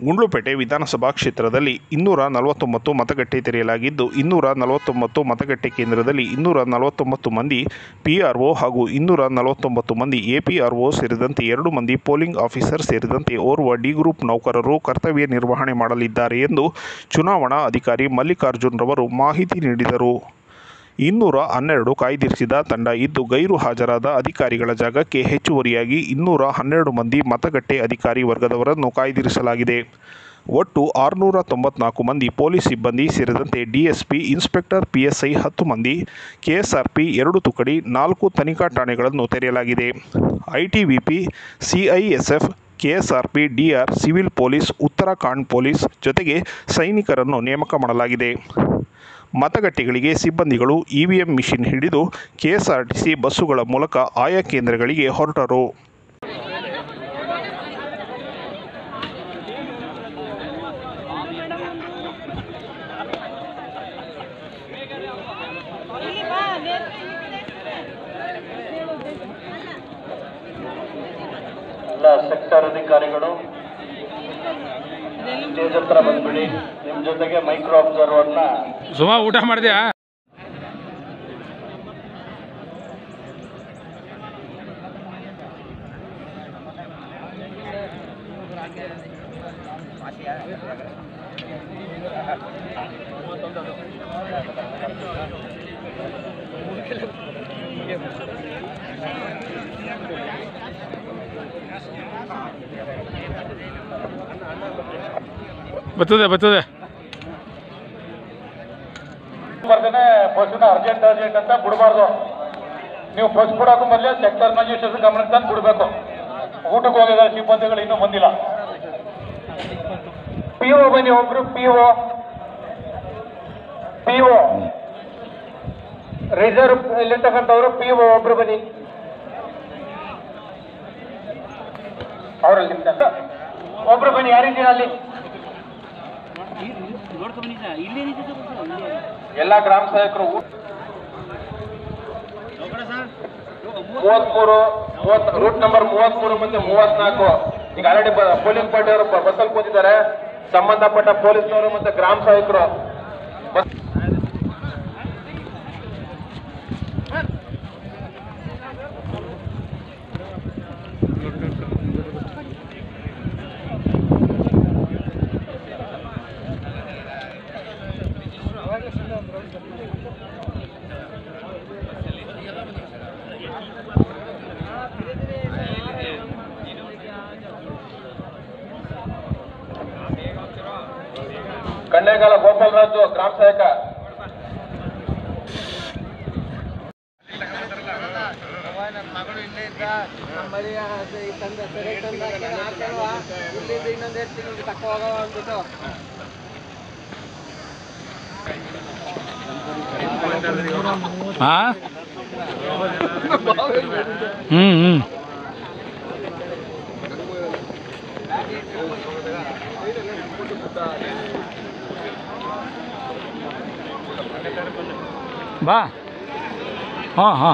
ಗುಂಡ್ಲುಪೇಟೆ ವಿಧಾನಸಭಾ ಕ್ಷೇತ್ರದಲ್ಲಿ 249 ಮತಗಟ್ಟೆ ತೆರೆಯಲಾಗಿದ್ದು, 249 ಮತಗಟ್ಟೆ ಕೇಂದ್ರದಲ್ಲಿ 249 ಮಂದಿ PRO ಹಾಗೂ 249 ಮಂದಿ APRO ಸೇರಿದಂತೆ 2 ಮಂದಿ ಪೋಲಿಂಗ್ ಆಫೀಸರ್ ಸೇರಿದಂತೆ ಓರ್ವ ಡಿ ಗ್ರೂಪ್ ನೌಕರರು ಕರ್ತವ್ಯ ನಿರ್ವಹಣೆ ಮಾಡಲಿದ್ದಾರೆ ಎಂದು ಚುನಾವಣಾ ಅಧಿಕಾರಿ ಮಲ್ಲಿಕಾರ್ಜುನ್ ರವರು ಮಾಹಿತಿ ನೀಡಿದರು. 212 ಕಾಯ್ದಿರಿಸಿದ ತಂಡ ಇದ್ದು, ಗೈರು ಹಾಜರಾದ ಅಧಿಕಾರಿಗಳ ಜಾಗಕ್ಕೆ ಹೆಚ್ಚುವರಿಯಾಗಿ 212 ಮಂದಿ ಮತಗಟ್ಟೆ ಅಧಿಕಾರಿ ವರ್ಗದವರನ್ನು ಕಾಯ್ದಿರಿಸಲಾಗಿದೆ. ಒಟ್ಟು 694 ಮಂದಿ ಪೊಲೀಸ್ ಸಿಬ್ಬಂದಿ ಸೇರಿದಂತೆ DSP, ಇನ್ಸ್ಪೆಕ್ಟರ್, PSI 10 ಮಂದಿ, KSRP 2 ತುಕಡಿ, 4 ತನಿಖಾ ಠಾಣೆಗಳನ್ನು ತೆರೆಯಲಾಗಿದೆ. ITBP, CISF, KSRP, DR, civil police, Uttarakhand police ಜೊತೆಗೆ ಸೈನಿಕರನ್ನು ನೇಮಕ ಮಾಡಲಾಗಿದೆ. ಮತಗಟ್ಟೆಗಳಿಗೆ ಸಿಬ್ಬಂದಿಗಳು EVM ಮಿಷಿನ್ ಹಿಡಿದು KSRTC ಬಸ್ಸುಗಳ ಮೂಲಕ ಆಯಾ ಕೇಂದ್ರಗಳಿಗೆ ಹೊರಟರು. ಎಲ್ಲ ಸೆಕ್ಟರ್ ಅಧಿಕಾರಿಗಳು ಸ್ಟೇಜ್ ಹತ್ರ ಬಂದ್ಬಿಡಿ. ನಿಮ್ಮ ಜೊತೆಗೆ ಮೈಕ್ರೋ ಅಬ್ಸರ್ವರ್ನ ಸುಮಾ ಊಟ ಮಾಡಿದ್ಯಾ? ಬರ್ತದೆ ಬರ್ದೇನೆ ಬಸ್ನ ಅರ್ಜೆಂಟ್ ಅಂತ ಬಿಡಬಾರ್ದು. ನೀವು ಬಸ್ ಬಿಡೋಕೆ ಮೊದಲೇ ಸೆಕ್ಟರ್ ಮ್ಯಾಜಿಸ್ಟ್ರೇಟ್ ಗಮನಕ್ಕೆ ತಂದು ಬಿಡಬೇಕು. ಊಟಕ್ಕೆ ಹೋಗಿದ್ದಾರೆ ಸಿಬ್ಬಂದಿಗಳು ಇನ್ನೂ ಬಂದಿಲ್ಲ. PO ಬನ್ನಿ, ಒಬ್ರು PO ರಿಸರ್ವ್ ಇಲ್ಲಿರ್ತಕ್ಕಂಥವ್ರು PO ಒಬ್ರು ಬನ್ನಿ. ಅವರಲ್ಲಿ ಒಬ್ರು ಬನ್ನಿ. ಯಾರಿದ್ದೀರ ಅಲ್ಲಿ? ಎಲ್ಲ ಗ್ರಾಮ ಸಹಾಯಕರು 33 ರೂಟ್ ನಂಬರ್ 33 ಮತ್ತೆ 34 ಈಗ ಆಲ್ರೆಡಿ ಪೊಲೀಸ್ ಪಾರ್ಟಿಯವರು ಬಸ್ಸಲ್ಲಿ ಕೂತಿದ್ದಾರೆ. ಸಂಬಂಧಪಟ್ಟ ಪೊಲೀಸ್ನವರು ಮತ್ತೆ ಗ್ರಾಮ ಸಹಾಯಕರು ಕಣ್ಣೇಗಾಲ ಗೋಪಾಲರಾಜು ಗ್ರಾಮ ಸಹಾಯಕ. ಬಾ. ಹಾಂ